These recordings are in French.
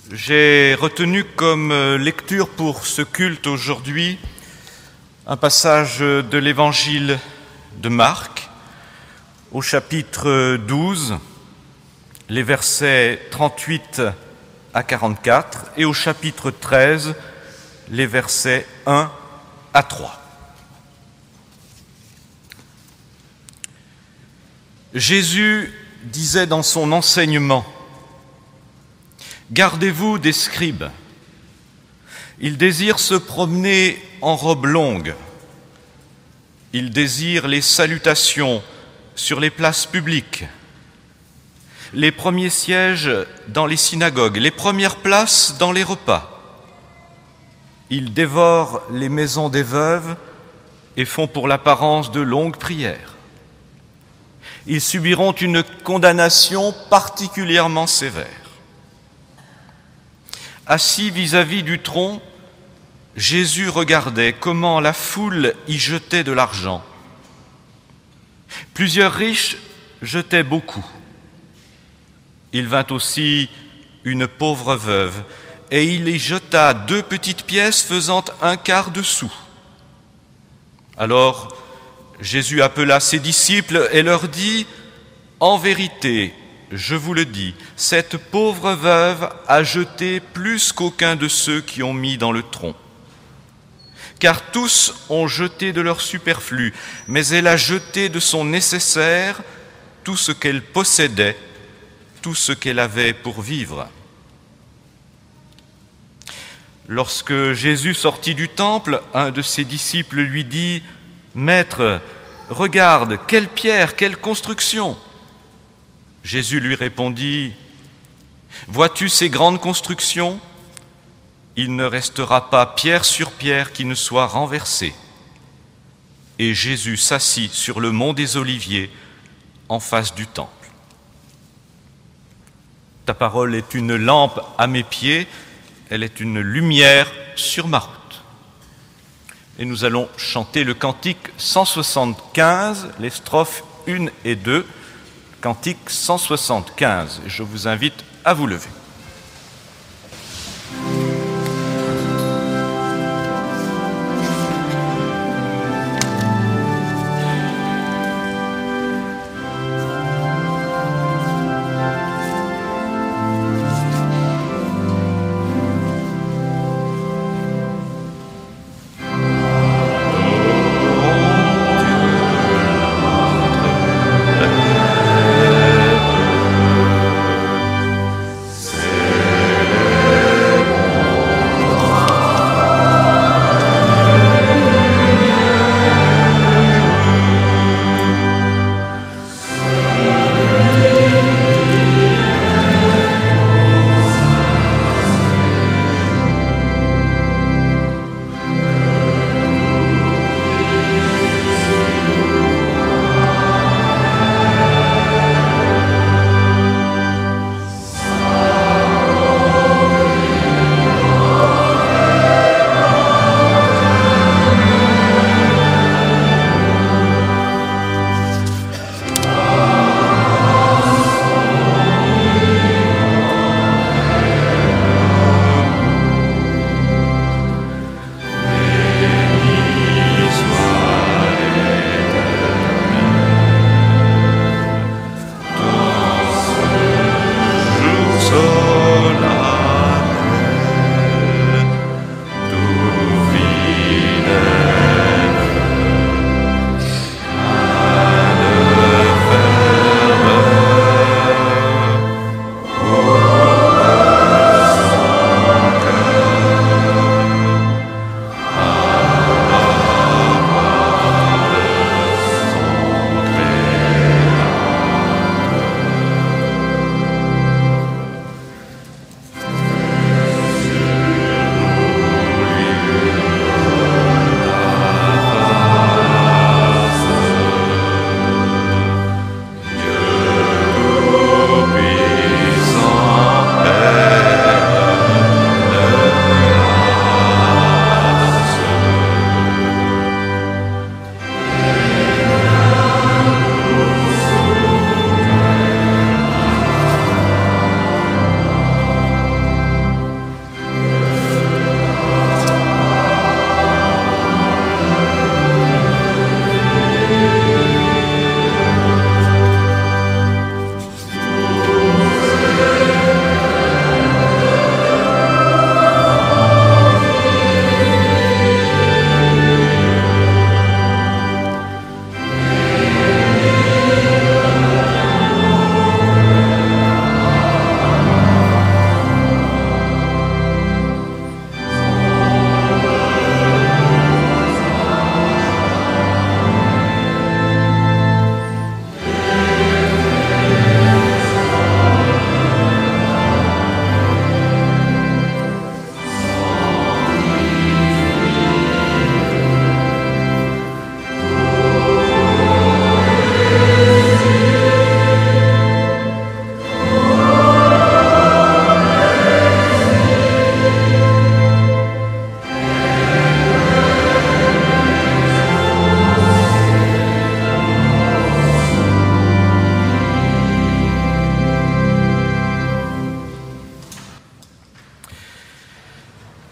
J'ai retenu comme lecture pour ce culte aujourd'hui un passage de l'évangile de Marc au chapitre 12, les versets 38 à 44 et au chapitre 13, les versets 1 à 3. Jésus disait dans son enseignement: gardez-vous des scribes. Ils désirent se promener en robe longue. Ils désirent les salutations sur les places publiques, les premiers sièges dans les synagogues, les premières places dans les repas. Ils dévorent les maisons des veuves et font pour l'apparence de longues prières. Ils subiront une condamnation particulièrement sévère. Assis vis-à-vis du tronc, Jésus regardait comment la foule y jetait de l'argent. Plusieurs riches jetaient beaucoup. Il vint aussi une pauvre veuve, et il y jeta 2 petites pièces faisant 1/4 de sou. Alors Jésus appela ses disciples et leur dit: en vérité, je vous le dis, cette pauvre veuve a jeté plus qu'aucun de ceux qui ont mis dans le tronc. Car tous ont jeté de leur superflu, mais elle a jeté de son nécessaire tout ce qu'elle possédait, tout ce qu'elle avait pour vivre. Lorsque Jésus sortit du temple, un de ses disciples lui dit: Maître, regarde, quelle pierre, quelle construction! Jésus lui répondit: vois-tu ces grandes constructions? Il ne restera pas pierre sur pierre qui ne soit renversée. Et Jésus s'assit sur le mont des Oliviers, en face du temple. Ta parole est une lampe à mes pieds, elle est une lumière sur ma route. Et nous allons chanter le cantique 175, les strophes 1 et 2, cantique 175. Je vous invite à vous lever. C'est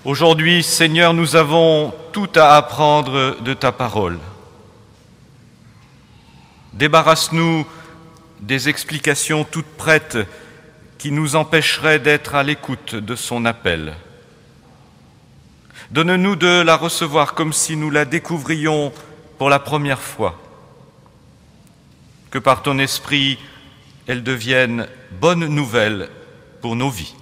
Aujourd'hui, Seigneur, nous avons tout à apprendre de ta parole. Débarrasse-nous des explications toutes prêtes qui nous empêcheraient d'être à l'écoute de son appel. Donne-nous de la recevoir comme si nous la découvrions pour la première fois. Que par ton esprit, elle devienne bonne nouvelle pour nos vies.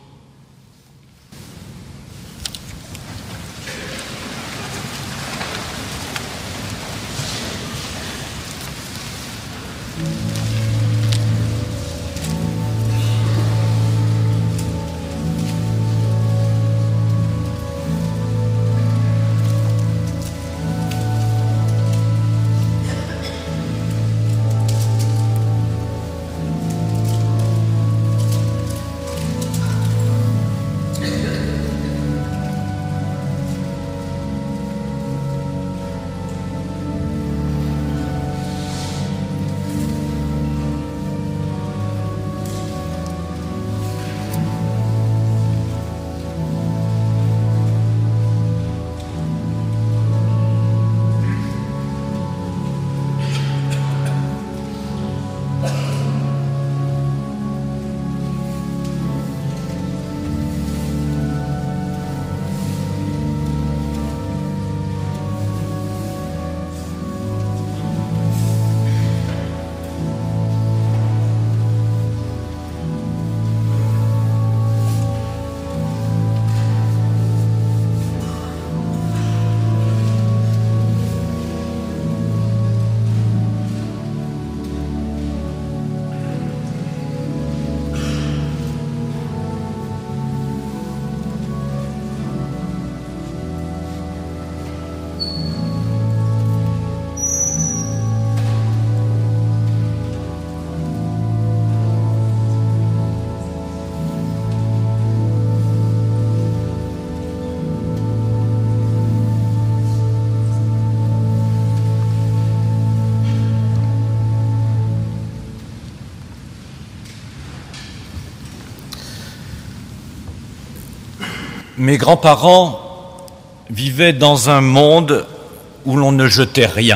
Mes grands-parents vivaient dans un monde où l'on ne jetait rien.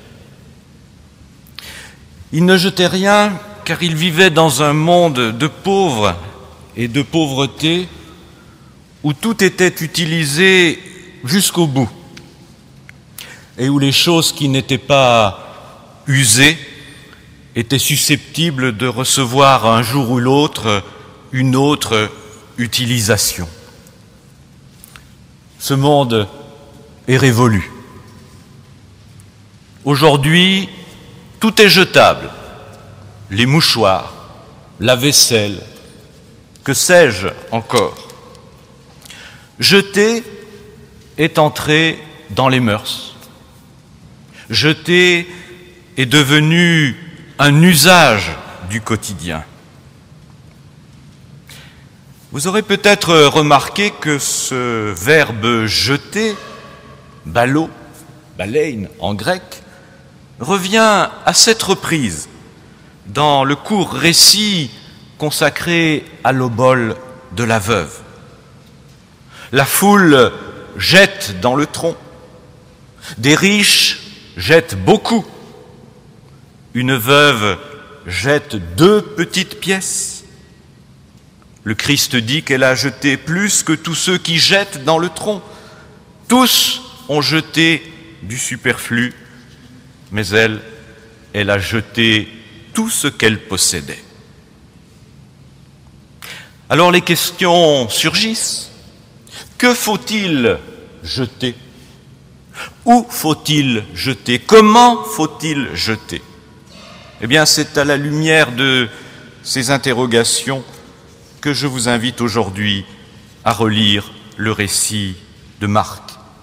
Ils ne jetaient rien car ils vivaient dans un monde de pauvres et de pauvreté où tout était utilisé jusqu'au bout et où les choses qui n'étaient pas usées étaient susceptibles de recevoir un jour ou l'autre une autre utilisation. Ce monde est révolu. Aujourd'hui, tout est jetable. Les mouchoirs, la vaisselle, que sais-je encore. Jeter est entré dans les mœurs. Jeter est devenu un usage du quotidien. Vous aurez peut-être remarqué que ce verbe « jeter », balo, balein en grec, revient à 7 reprises dans le court récit consacré à l'obole de la veuve. La foule jette dans le tronc, des riches jettent beaucoup, une veuve jette 2 petites pièces. Le Christ dit qu'elle a jeté plus que tous ceux qui jettent dans le tronc. Tous ont jeté du superflu, mais elle a jeté tout ce qu'elle possédait. Alors les questions surgissent. Que faut-il jeter? Où faut-il jeter? Comment faut-il jeter? Eh bien, c'est à la lumière de ces interrogations que je vous invite aujourd'hui à relire le récit de Marc.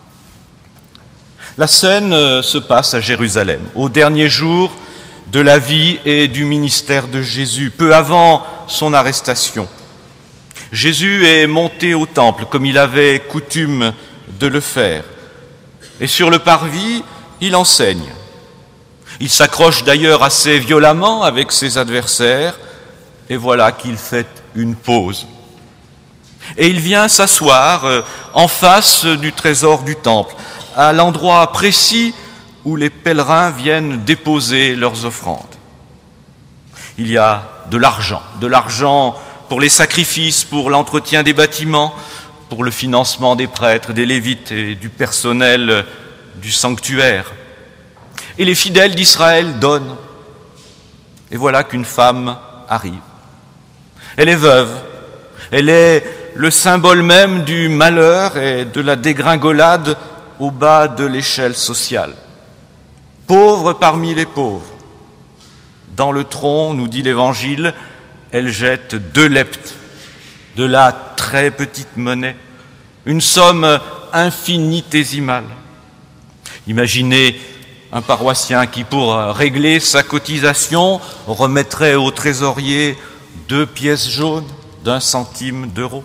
La scène se passe à Jérusalem, au dernier jour de la vie et du ministère de Jésus, peu avant son arrestation. Jésus est monté au temple comme il avait coutume de le faire. Et sur le parvis, il enseigne. Il s'accroche d'ailleurs assez violemment avec ses adversaires, et voilà qu'il fait une pause. Et il vient s'asseoir en face du trésor du temple, à l'endroit précis où les pèlerins viennent déposer leurs offrandes. Il y a de l'argent pour les sacrifices, pour l'entretien des bâtiments, pour le financement des prêtres, des lévites et du personnel du sanctuaire. Et les fidèles d'Israël donnent. Et voilà qu'une femme arrive. Elle est veuve. Elle est le symbole même du malheur et de la dégringolade au bas de l'échelle sociale. Pauvre parmi les pauvres. Dans le tronc, nous dit l'Évangile, elle jette 2 leptes, de la très petite monnaie, une somme infinitésimale. Imaginez un paroissien qui, pour régler sa cotisation, remettrait au trésorier 2 pièces jaunes d'1 centime d'euro.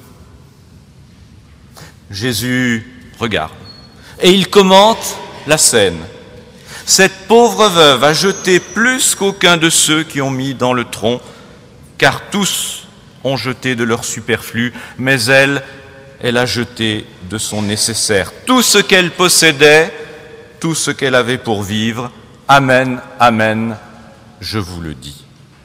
Jésus regarde et il commente la scène. Cette pauvre veuve a jeté plus qu'aucun de ceux qui ont mis dans le tronc, car tous ont jeté de leur superflu, mais elle a jeté de son nécessaire. Tout ce qu'elle possédait, tout ce qu'elle avait pour vivre. Amen, amen, je vous le dis.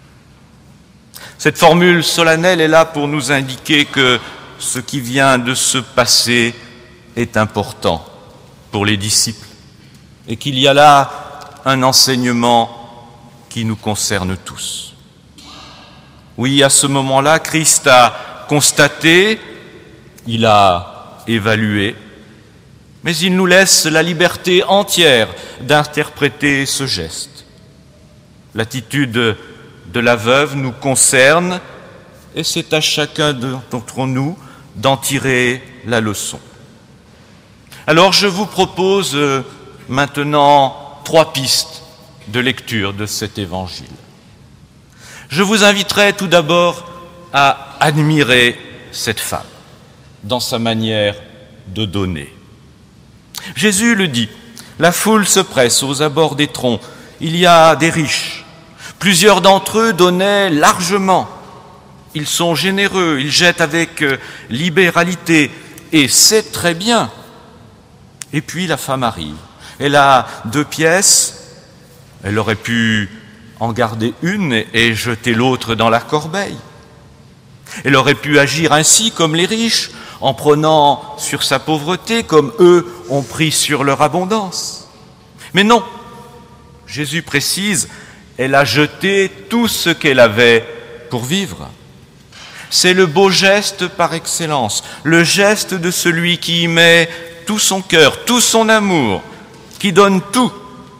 Cette formule solennelle est là pour nous indiquer que ce qui vient de se passer est important pour les disciples et qu'il y a là un enseignement qui nous concerne tous. Oui, à ce moment-là, Christ a constaté, il a évalué, mais il nous laisse la liberté entière d'interpréter ce geste. L'attitude de la veuve nous concerne et c'est à chacun d'entre nous d'en tirer la leçon. Alors je vous propose maintenant 3 pistes de lecture de cet évangile. Je vous inviterai tout d'abord à admirer cette femme dans sa manière de donner. Jésus le dit, la foule se presse aux abords des troncs, il y a des riches. Plusieurs d'entre eux donnaient largement. Ils sont généreux, ils jettent avec libéralité, et c'est très bien. Et puis la femme arrive. Elle a 2 pièces, elle aurait pu en garder une et jeter l'autre dans la corbeille. Elle aurait pu agir ainsi comme les riches, en prenant sur sa pauvreté comme eux ont pris sur leur abondance. Mais non, Jésus précise, elle a jeté tout ce qu'elle avait pour vivre. C'est le beau geste par excellence, le geste de celui qui y met tout son cœur, tout son amour, qui donne tout.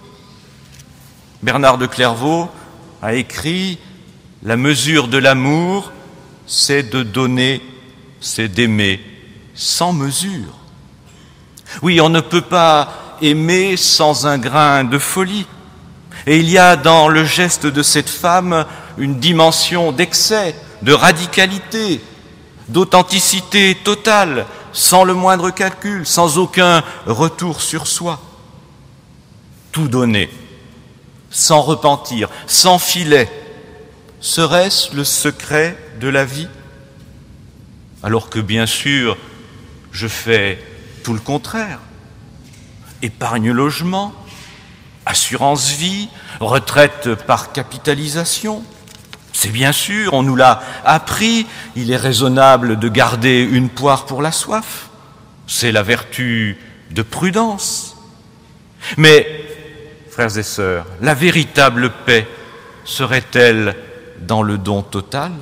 Bernard de Clairvaux a écrit « La mesure de l'amour, c'est de donner, c'est d'aimer sans mesure. » Oui, on ne peut pas aimer sans un grain de folie. Et il y a dans le geste de cette femme une dimension d'excès, de radicalité, d'authenticité totale, sans le moindre calcul, sans aucun retour sur soi. Tout donner, sans repentir, sans filet. Serait-ce le secret de la vie? Alors que bien sûr, je fais tout le contraire. Épargne logement, assurance vie, retraite par capitalisation. C'est bien sûr, on nous l'a appris, il est raisonnable de garder une poire pour la soif. C'est la vertu de prudence. Mais, frères et sœurs, la véritable paix serait-elle dans le don total?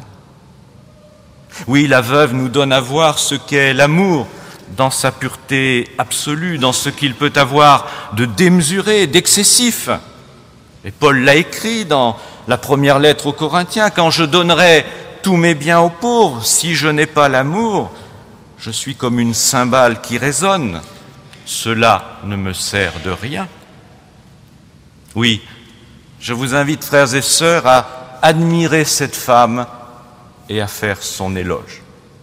Oui, la veuve nous donne à voir ce qu'est l'amour dans sa pureté absolue, dans ce qu'il peut avoir de démesuré, d'excessif. Et Paul l'a écrit dans la première lettre aux Corinthiens, « Quand je donnerai tous mes biens aux pauvres, si je n'ai pas l'amour, je suis comme une cymbale qui résonne. Cela ne me sert de rien. » Oui, je vous invite, frères et sœurs, à admirer cette femme et à faire son éloge.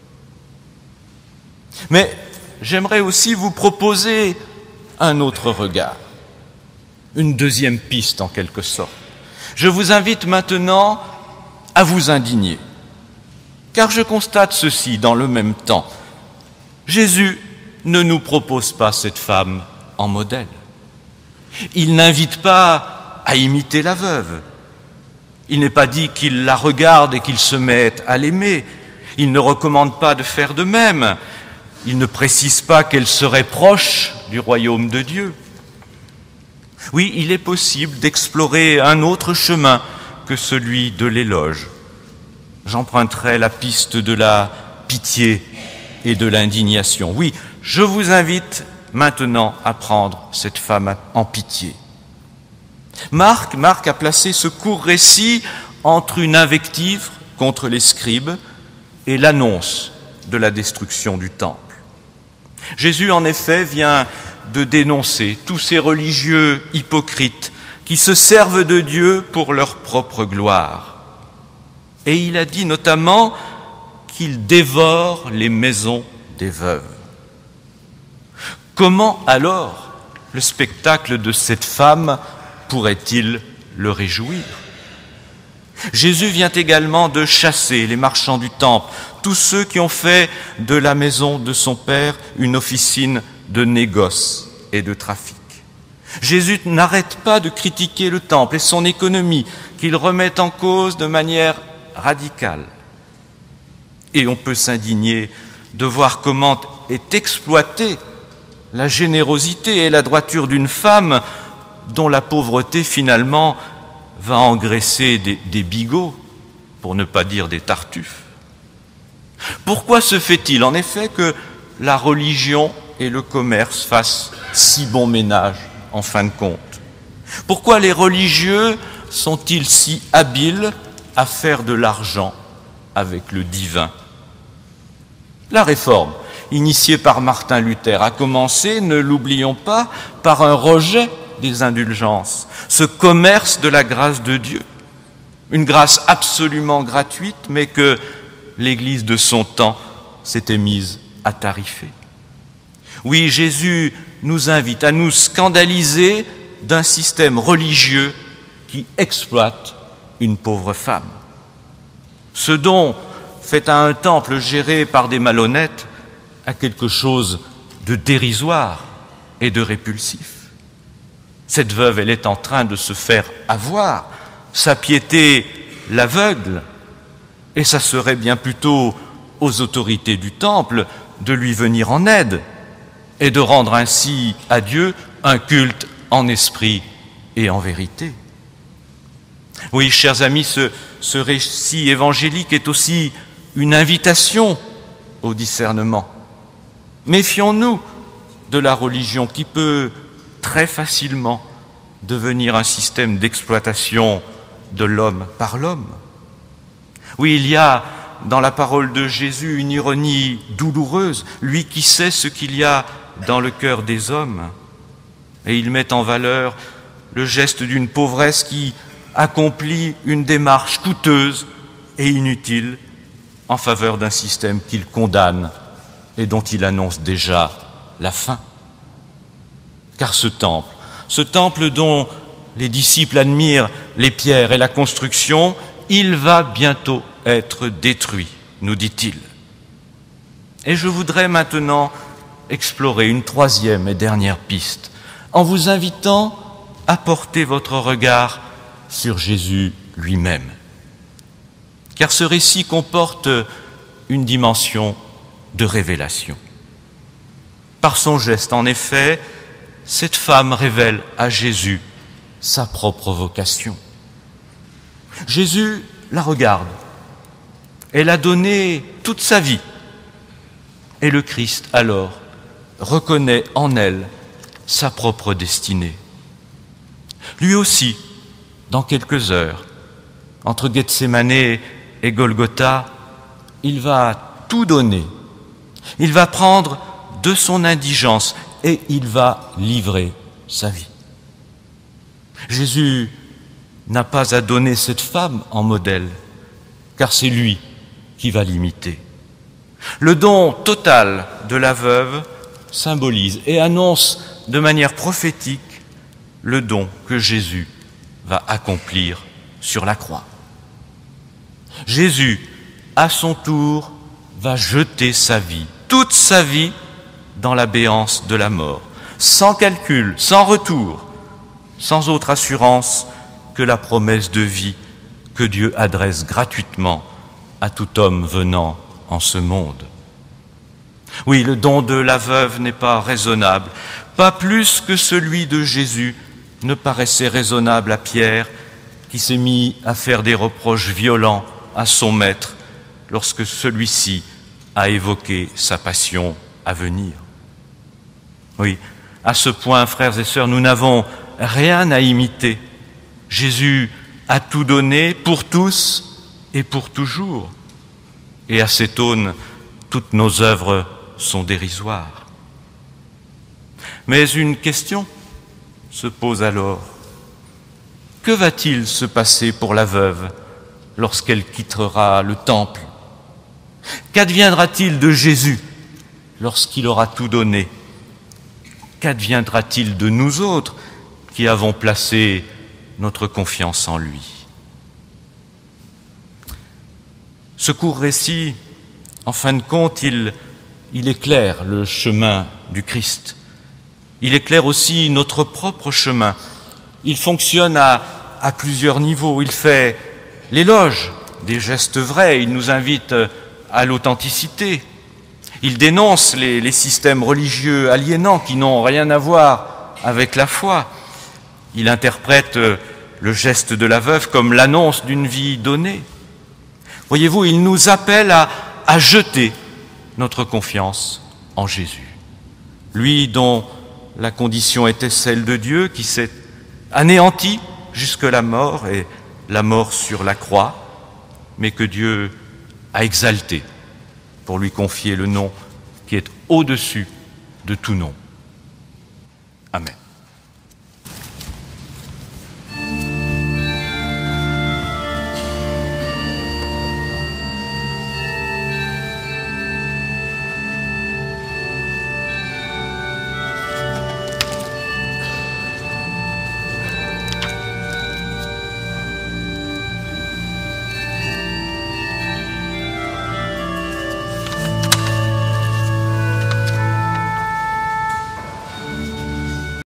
Mais j'aimerais aussi vous proposer un autre regard, une deuxième piste en quelque sorte. Je vous invite maintenant à vous indigner, car je constate ceci dans le même temps. Jésus ne nous propose pas cette femme en modèle. Il n'invite pas à imiter la veuve. Il n'est pas dit qu'il la regarde et qu'il se mette à l'aimer. Il ne recommande pas de faire de même. Il ne précise pas qu'elle serait proche du royaume de Dieu. Oui, il est possible d'explorer un autre chemin que celui de l'éloge. J'emprunterai la piste de la pitié et de l'indignation. Oui, je vous invite maintenant à prendre cette femme en pitié. Marc a placé ce court récit entre une invective contre les scribes et l'annonce de la destruction du temple. Jésus, en effet, vient de dénoncer tous ces religieux hypocrites qui se servent de Dieu pour leur propre gloire. Et il a dit notamment qu'ils dévorent les maisons des veuves. Comment alors le spectacle de cette femme pourrait-il le réjouir? Jésus vient également de chasser les marchands du temple, tous ceux qui ont fait de la maison de son Père une officine de négoce et de trafic. Jésus n'arrête pas de critiquer le temple et son économie, qu'il remet en cause de manière radicale. Et on peut s'indigner de voir comment est exploitée la générosité et la droiture d'une femme dont la pauvreté finalement va engraisser des bigots, pour ne pas dire des tartuffes. Pourquoi se fait-il en effet que la religion et le commerce fassent si bon ménage en fin de compte? Pourquoi les religieux sont-ils si habiles à faire de l'argent avec le divin? La réforme, initiée par Martin Luther, a commencé, ne l'oublions pas, par un rejet des indulgences, ce commerce de la grâce de Dieu, une grâce absolument gratuite, mais que l'Église de son temps s'était mise à tarifer. Oui, Jésus nous invite à nous scandaliser d'un système religieux qui exploite une pauvre femme. Ce don fait à un temple géré par des malhonnêtes a quelque chose de dérisoire et de répulsif. Cette veuve, elle est en train de se faire avoir. Sa piété l'aveugle, et ça serait bien plutôt aux autorités du temple de lui venir en aide et de rendre ainsi à Dieu un culte en esprit et en vérité. Oui, chers amis, ce récit évangélique est aussi une invitation au discernement. Méfions-nous de la religion qui peut très facilement devenir un système d'exploitation de l'homme par l'homme. Oui, il y a dans la parole de Jésus une ironie douloureuse, lui qui sait ce qu'il y a dans le cœur des hommes. Et il met en valeur le geste d'une pauvresse qui accomplit une démarche coûteuse et inutile en faveur d'un système qu'il condamne et dont il annonce déjà la fin. Car ce temple dont les disciples admirent les pierres et la construction, il va bientôt être détruit, nous dit-il. Et je voudrais maintenant explorer une troisième et dernière piste, en vous invitant à porter votre regard sur Jésus lui-même. Car ce récit comporte une dimension de révélation. Par son geste, en effet, cette femme révèle à Jésus sa propre vocation. Jésus la regarde. Elle a donné toute sa vie. Et le Christ, alors, reconnaît en elle sa propre destinée. Lui aussi, dans quelques heures, entre Gethsémane et Golgotha, il va tout donner. Il va prendre de son indigence et il va livrer sa vie. Jésus n'a pas à donner cette femme en modèle, car c'est lui qui va l'imiter. Le don total de la veuve symbolise et annonce de manière prophétique le don que Jésus va accomplir sur la croix. Jésus, à son tour, va jeter sa vie, toute sa vie, dans la béance de la mort, sans calcul, sans retour, sans autre assurance que la promesse de vie que Dieu adresse gratuitement à tout homme venant en ce monde. Oui, le don de la veuve n'est pas raisonnable, pas plus que celui de Jésus ne paraissait raisonnable à Pierre, qui s'est mis à faire des reproches violents à son maître lorsque celui-ci a évoqué sa passion à venir. Oui, à ce point, frères et sœurs, nous n'avons rien à imiter. Jésus a tout donné pour tous et pour toujours. Et à cette aune, toutes nos œuvres sont dérisoires. Mais une question se pose alors. Que va-t-il se passer pour la veuve lorsqu'elle quittera le temple? Qu'adviendra-t-il de Jésus lorsqu'il aura tout donné? Qu'adviendra-t-il de nous autres qui avons placé notre confiance en lui? Ce court récit, en fin de compte, il éclaire le chemin du Christ. Il éclaire aussi notre propre chemin. Il fonctionne à plusieurs niveaux. Il fait l'éloge des gestes vrais. Il nous invite à l'authenticité. Il dénonce les systèmes religieux aliénants qui n'ont rien à voir avec la foi. Il interprète le geste de la veuve comme l'annonce d'une vie donnée. Voyez-vous, il nous appelle à jeter notre confiance en Jésus. Lui dont la condition était celle de Dieu, qui s'est anéanti jusque la mort, et la mort sur la croix, mais que Dieu a exalté pour lui confier le nom qui est au-dessus de tout nom. Amen.